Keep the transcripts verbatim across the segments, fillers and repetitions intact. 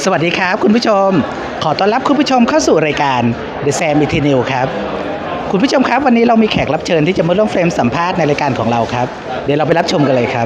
สวัสดีครับคุณผู้ชมขอต้อนรับคุณผู้ชมเข้าสู่รายการ The Sam Eternal ครับคุณผู้ชมครับวันนี้เรามีแขกรับเชิญที่จะมาร่วมเฟรมสัมภาษณ์ในรายการของเราครับเดี๋ยวเราไปรับชมกันเลยครับ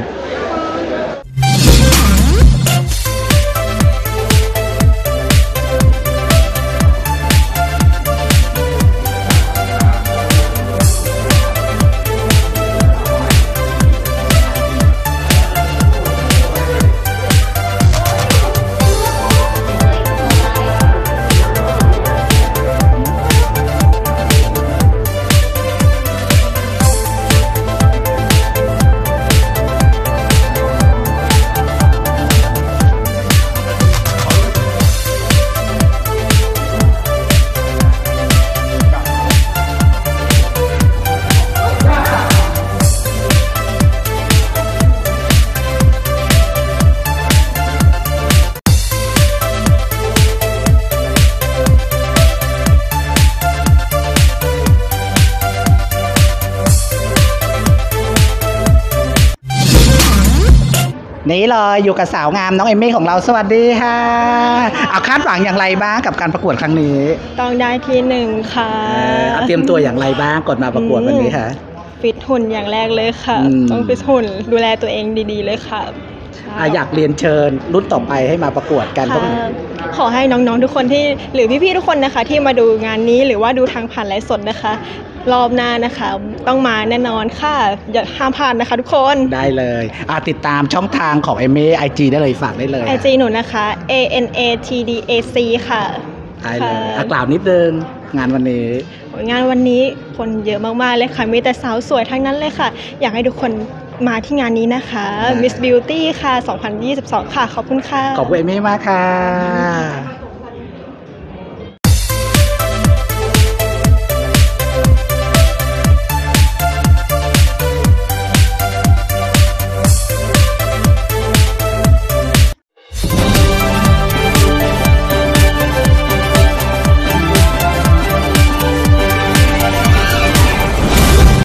นี่เลยอยู่กับสาวงามน้องเอมมี่ของเราสวัสดีค่ะเอาคาดหวังอย่างไรบ้างกับการประกวดครั้งนี้ต้องได้ที่หนึ่งค่ะเอาเตรียมตัวอย่างไรบ้างก่อนมาประกวดวันนี้ค่ะฟิตหุ่นอย่างแรกเลยค่ะต้องฟิตหุ่นดูแลตัวเองดีๆเลยค่ะอยากเรียนเชิญรุ่นต่อไปให้มาประกวดกันต้องขอให้น้องๆทุกคนที่หรือพี่ๆทุกคนนะคะที่มาดูงานนี้หรือว่าดูทางผ่านไลฟ์สดนะคะรอบหน้านะคะต้องมาแน่นอนค่ะอย่าห้ามพลาดนะคะทุกคนได้เลยอ่าติดตามช่องทางของเอมมี่ไอจีได้เลยฝากได้เลยไอ จี หนูนะคะ A N A T D A C ค่ะได้เลยกล่าวนิดนึงงานวันนี้งานวันนี้คนเยอะมากๆเลยค่ะมีแต่สาวสวยทั้งนั้นเลยค่ะอยากให้ทุกคนมาที่งานนี้นะคะ Miss Beauty ค่ะสองพันยี่สิบสองค่ะขอบคุณค่ะขอบคุณเอมมี่มากค่ะ